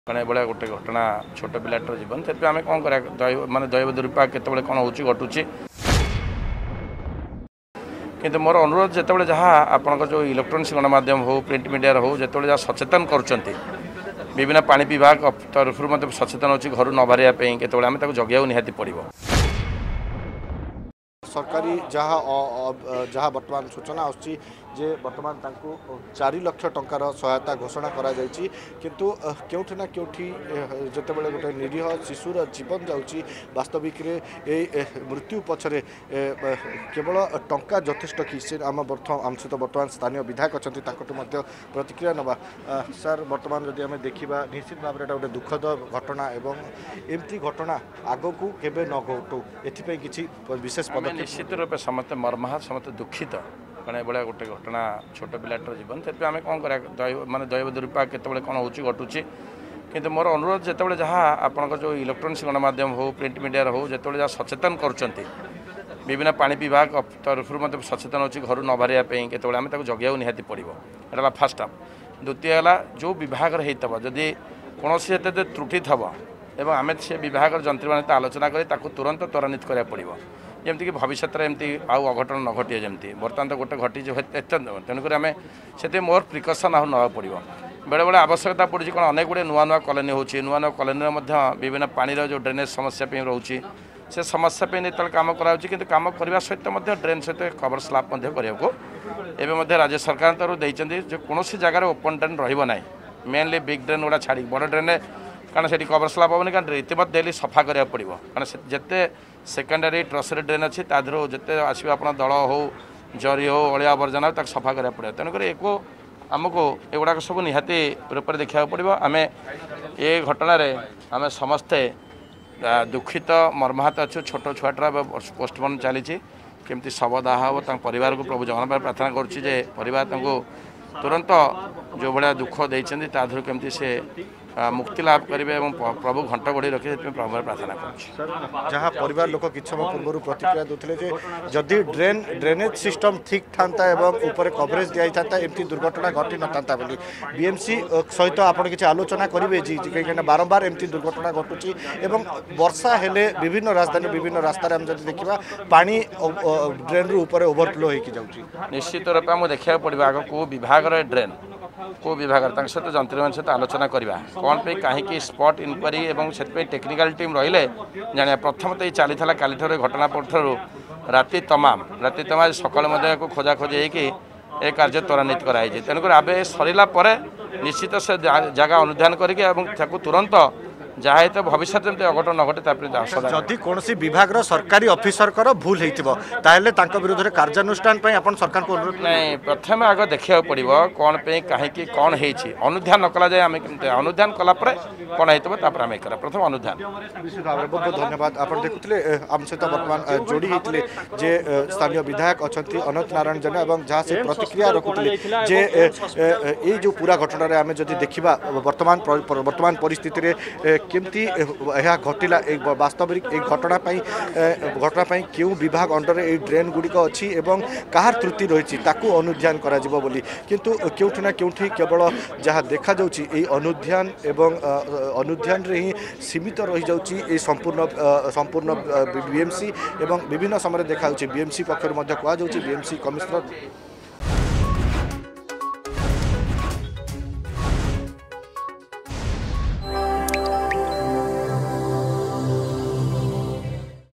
कणे भाया गोटे घटना छोट पिलाटर जीवन से आम कौन कर मानने दैव दुर्विपाक केत कौन हो घटुची किंतु मोर अनुरोध जिते जहाँ आपण जो इलेक्ट्रोनिक्स गणमाध्यम हो प्रिंट मीडिया हो जो जहाँ सचेतन कर विभिन्न पानी विभाग तरफ सचेतन अच्छी घर न बाहर केत आम जगिया निहाती पड़ो। सरकारी जहाँ बर्तमान सूचना आसुची जे बर्तमान 4 लाख टंकार सहायता घोषणा करा जायछि किंतु केउठी ना केउठी जते बेले गोटे निरीह शिशुर जीवन जाउछि वास्तविक रे ए मृत्यु पछरे केवल टंका यथेष्ट कि से आम सहित बर्तमान स्थानीय विधायक अछंती ताकटु मध्य प्रतिक्रिया नबा। सर बर्तमान जदि आम देखिबा निश्चित भाव गोटे दुखद घटना एवं एमती घटना आगकू केबे न घटू एथिपई किछि विशेष पदक्षेप निश्चित रूप समस्त मर्माहत समस्त दुखित कणे भाया गोटे घटना छोट पिलाटर जीवन से आम कौन कर मानने दैव दुर्विपाक केत कौन हो घटुची किंतु मोर अनुरोध जिते जहाँ आपण जो इलेक्ट्रोनिक्स गणमाध्यम हो प्रिंट मीडिया हो जो जहाँ सचेतन कर विभिन्न पानी विभाग तरफ सचेतन अच्छी घर न बाहर केत आम जगिया निहाती पड़ो। एटा फास्ट स्टेप। द्वितीय है जो विभाग होता जदि कौन से त्रुटि थब एवं आम से विभाग जंत्री मान आलोचना कर तुरंत त्वरान्वित करा पड़ो जमीक भविष्य में एमती आउ अघटन न घटे जमी बर्तमान तो गोटे घटी तेणुक आम से मोर प्रिकसन आउ ना पड़ो। बेले बेले आवश्यकता पड़ी कौन अनेक गुड़े नुआ नुआ कॉलोनी हो नुआ नुआ कॉलोनी विभिन्न पानी जो ड्रेनेज समस्या रोचे से समस्या जो कम कर कम करने सहित ड्रेन सहित कवर स्लाब करने राज्य सरकार तरफ देते जो कौन जगार ओपन ड्रेन रहा मेनली बिग ड्रेन गुड़ा छाड़ी बड़ ड्रेन कारण से कवर स्लाब हेनी कारण रीतिमत डेली सफा करा पड़ो कारण जिते सेकेंडरी ट्रसरी ड्रेन अच्छी तादर जिते आसवे आप दल हो जरी हो अलिया आवर्जना हो सफा करा पड़ो तेणुक एको आमको एगुड़ाक सब निहाती रूप में देखा पड़ो। आम ये घटना आम समस्ते दुखित मर्माहत अच्छु छोट छुआटर पोस्टमर्टम चली केमती शवदाह हो परिवार को प्रभु जगन्नाथ प्रार्थना करुच्चे परिवार तुरंत जो भाया दुख देते तादर केमती से मुक्ति लाभ करेंगे और प्रभु घंट बढ़ी रखे प्रभु प्रार्थना कर जहाँ परिवार लोक कि समय पूर्व प्रतिक्रिया देते जदि ड्रेनेज सिस्टम ठीक था ऊपर कवरेज दिया था एमती दुर्घटना घटी न था बीएमसी सहित आप किसी आलोचना करेंगे कहीं बारंबार एमती दुर्घटना घटुची एवं वर्षा हेले विभिन्न राजधानी विभिन्न रास्तार आम जब देखा पानी ड्रेन रु ऊपर ओवरफ्लो हो निश्चित रूप में देखा पड़ा आग को विभाग ड्रेन को विभाग सहित जंत्री मान सहित आलोचना करवा कौन पे कहीं स्पॉट इनक्वारी और से टेक्निकल टीम रही जाना प्रथम तो ये चली काली घटना पठर राति तमाम सकाल को खोजा खोजी हो कार्य त्वरान्वित कराई तेणुक आबे सरला निश्चित से जगह अनुधान करके तुरंत जहाँ तो भविष्य में अघटन न घटे जदि कौन विभाग सरकारी ऑफिसर भूल होता विरुद्ध कार्यानुष्ठान सरकार को अनुरोध नहीं प्रथम आग देखा पड़ो कौन पे कहीं कौन अनुधान न कला जाए आम अनुधान कलापर कौन होता आम करा प्रथम अनुधान। निश्चित भाव बहुत बहुत धन्यवाद। आप देखुले आम सहित बर्तमान जोड़ी होते जे स्थानीय विधायक अच्छा अनंत नारायण जेना और जहाँ से प्रतिक्रिया रखुले जे ये जो पूरा घटना आम जब देखा वर्तमान परिस्थिति केमती यह घटिला एक वास्तविक एक घटना क्यों विभाग अंडर ए ड्रेन गुड़िक अच्छी एवं कहार त्रुटि रही अनुध्यान करा किंतु केउठी ना केउठी केवल जहाँ देखा जाउची ए अनुध्यान एवं अनुध्यान रे ही सीमित रही जाउची संपूर्ण बीएमसी एवं विभिन्न समय देखा बीएमसी पक्षर कहुच्छी बीएमसी कमिश्नर